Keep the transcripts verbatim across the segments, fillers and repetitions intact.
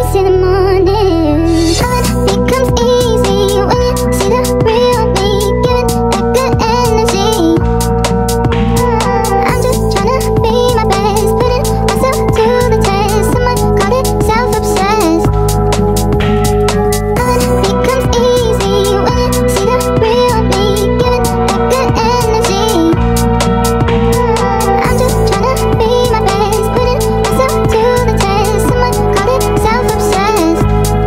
twice in the morning. All becomes easy when you see the real me, giving that good energy. I'm just tryna be my best, putting myself to the test. Someone called it self-obsessed. All becomes easy when you see the real me, giving that good energy. I'm just tryna be my best, putting myself to the test. Someone called it self-obsessed.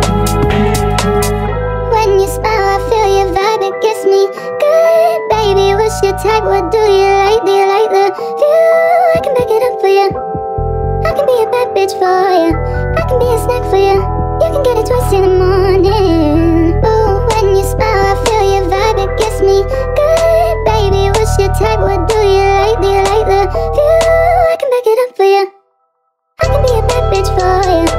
When you smile, I feel your vibe, it gets me good. Baby, what's your type? What do you like? Do you like the view? I can back it up for you. I can be a bad bitch for you. I can be a snack for you. You can get it twice in the morning. Ooh, when you smile, I feel your vibe, it gets me good. Baby, what's your type? What do you like? Do you like the view? I can back it up for you. I can be a bad bitch for you.